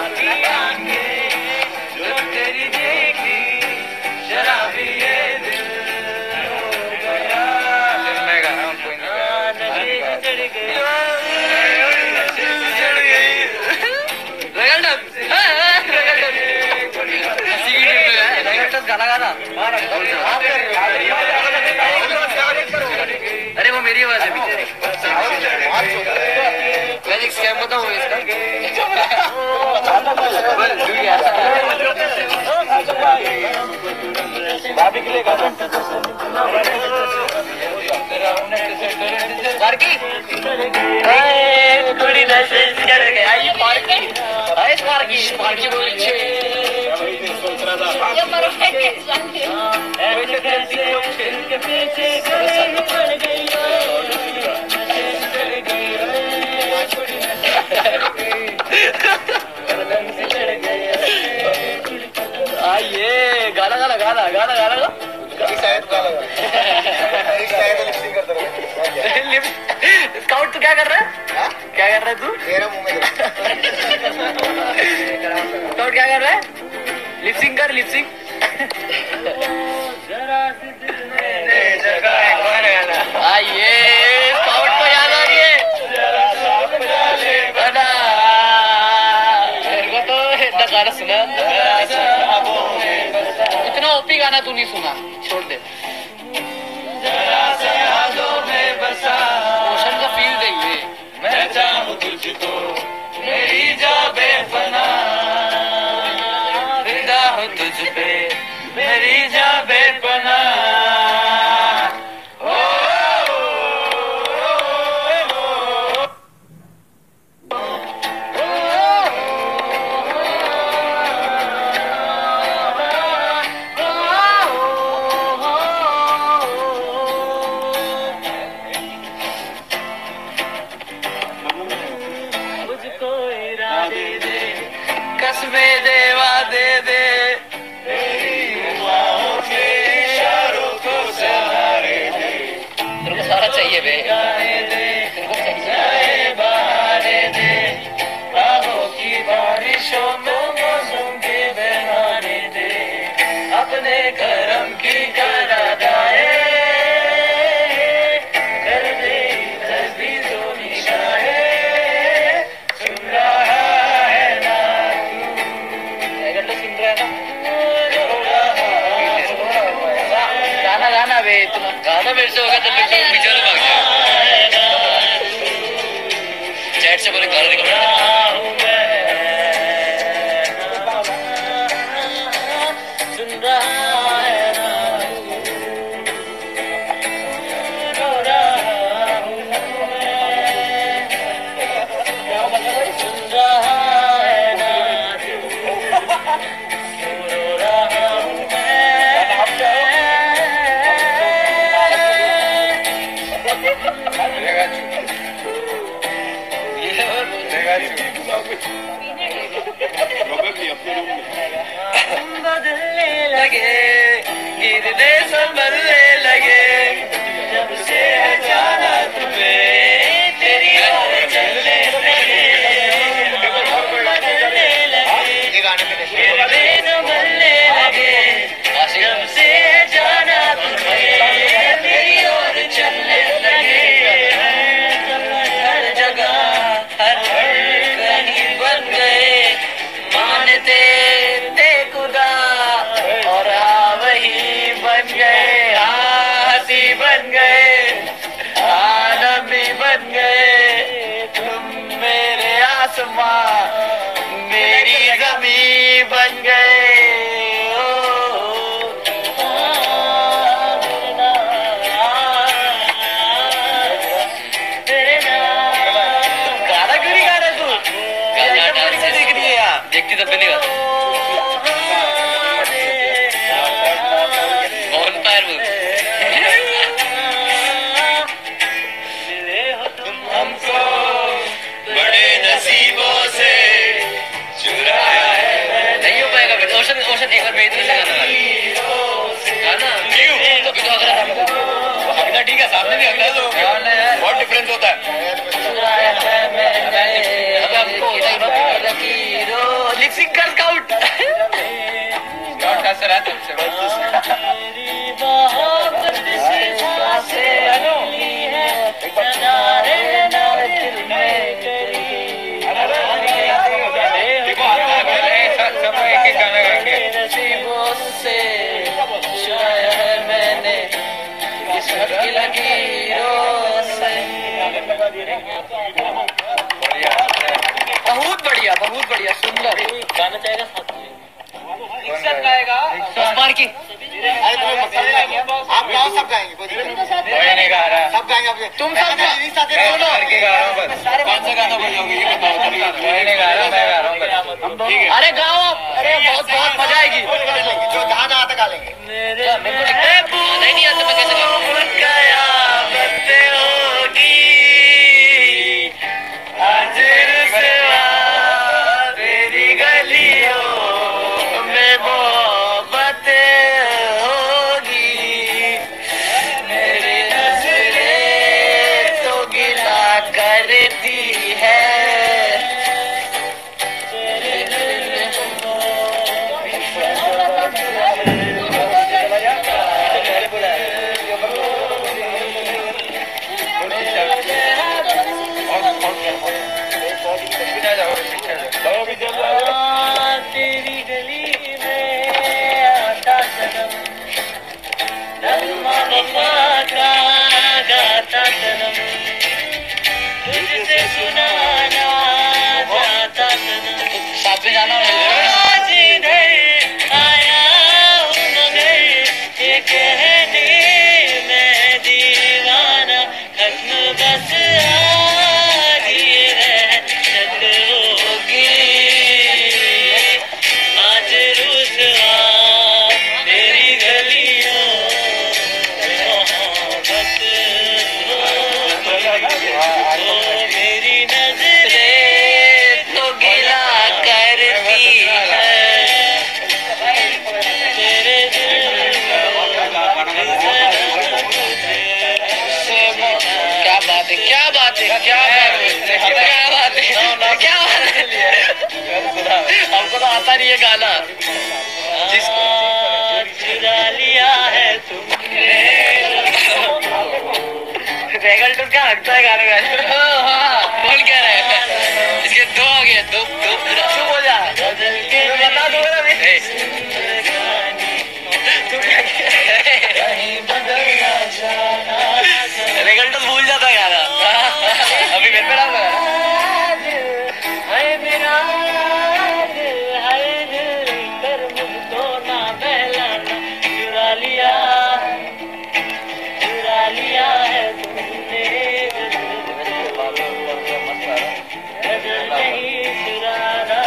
गाना गाना। अरे वो मेरी आवाज है पीछे। मैं एक स्कैम बताऊँ इसका। पार्की थोड़ी मैसेज कर गया ये पार्की आए पार्की पार्की बोल छे ये मर के ऐसे कैसे के पीछे गई पड़ गई आइए गाना गाना गाना गाना गाना स्काउट तू क्या कर रहा है? क्या कर रहा है तू? मेरा मुंह में स्काउट क्या कर रहा है? लिपसिंग कर लिपसिंग। आइए स्काउट को याद आ रही है मेरे को तो इतना गाना सुना इतना ओपी गाना तू नहीं सुना छोड़ दे। रोशन का फील देंगे मैं चाहूं तुझको मेरी जा बेपना फिदा हो तुझ पे मेरी जा बेपना कसमें देवा दे दे इशारों को सहारे दे तेरे को सारा चाहिए बे तेरे को चाहिए बहारे दे राहों की बारिशों में मौसम के बहाने दे अपने करम की करा जाए कर दे तस्वीरों निशाए सुन रहा है ना गाना गाना बे इतना गाना मेरे से होगा तो फिर तो पीछे वाले भाग जाए चैट से बोले गाना निकल सुन रहा है ना रो रहा हूँ सुन रहा है ना रो रहा हूँ बदलने लगे गिरने संभलने लगे जब से जाना तुम्हें तेरी ओर चलने लगे बदलने लगे गिरने संभलने लगे जब से जाना तुम्हें तेरी ओर चलने लगे हर जगह हर कहीं बन गए मानते थे खुदा और वही बन गए हाथी बन गए आदमी बन गए तुम मेरे आसमां मेरी ज़मीं बन गए देखती तब नहीं बात कौन पैर मिले हो तुम हमको बड़े नसीबों से चुराया से छुड़ाया है मैंने किस्मत की लकीरों से। बहुत बढ़िया सुंदर गाना चाहेगा साथ में गाएगा उस्मान की। आप गाओ, सब गाएंगे, कोई नहीं गा रहा, सब गाएंगे आपके। तुम सब सुनो करके गा रहा हूँ बस। कौन सा गाना बजाओगे ये बताओ। कोई नहीं गा रहा, मैं गा रहा हूँ बस। अरे गाओ आप, अरे बहुत मजा आएगी। जो जहाँ जहाँ तक गा लेंगे। नहीं आता मैं कैसे गाऊँ। तेरी गली में आता सनम नगमा वफा का गाता सनम तुझसे सुनाना जाता सनम। साथ में जाना आज इधर आया हूँ मगर ये कहने मैं दीवाना खत्म बस आज ये रहमत होगी आज रुसवा तेरी गलियों मोहब्बत हो मेरी नजरें तो गिला करती है तेरे दिल क्या बात है क्या बात है क्या बात है क्या बात है क्या बात है। हमको तो आता नहीं है गाना। जिसको चुरा लिया है तुमने रेगल तो क्या लगता है गाने में। बोल क्या रहे हैं इसके दो आ गए दो चुप हो जा बता दो रेगल तो भूल जाता है गाना। अभी मेरे पे नाम लिया है तुमने नहीं चुराना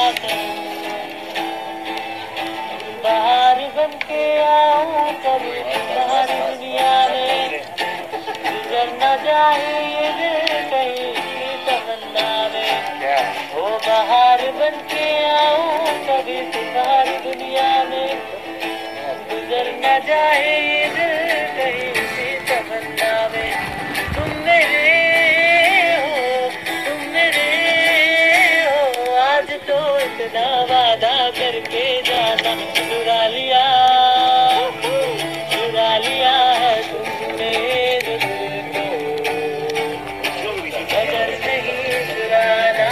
बाहर बन के आओ कभी बाहर दुनिया में गुजर न जाए ये दिल कहीं तमन्ना में वो बाहर बन के आओ कभी बाहर दुनिया में गुजर न जाए ये दिल कहीं तमन्ना में। तुम मेरे हो आज तो इतना वादा करके जाना चुरा लिया है तुमने अगर नहीं चुराना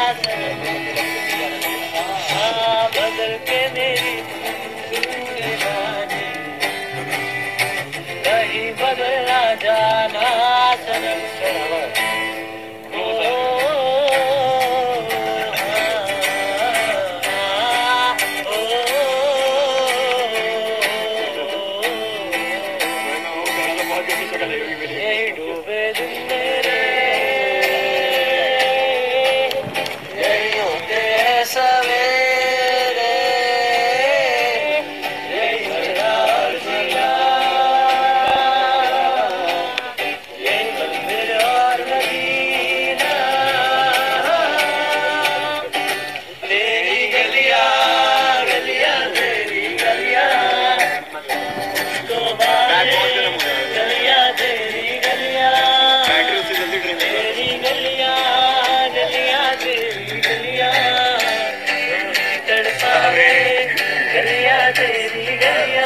हाँ बदल के मेरी कहीं बदला जाना सनम डूबे दिन मेरे यही होते हैं सवेरे यही मेरा जिया यही मंदिर और मदीना तेरी गलियां गलियां तेरी गलियां तो गलियां तेरी गलियां तेरी गलियां गलियां तेरी गलियां तड़पावे गलियां तेरी गलियां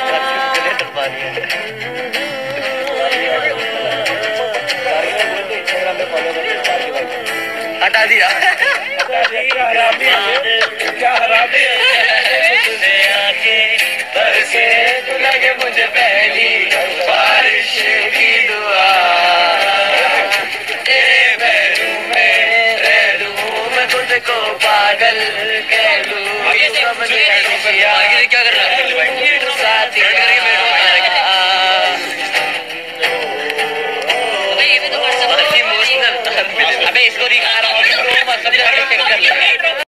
हटा दिया क्या हरा दिया आके बरसे तो लगे मुझे पहली बारिश की दुआ। तेरे पैरों में रह लूं मैं खुद को पागल कह लूं। आगे क्या कर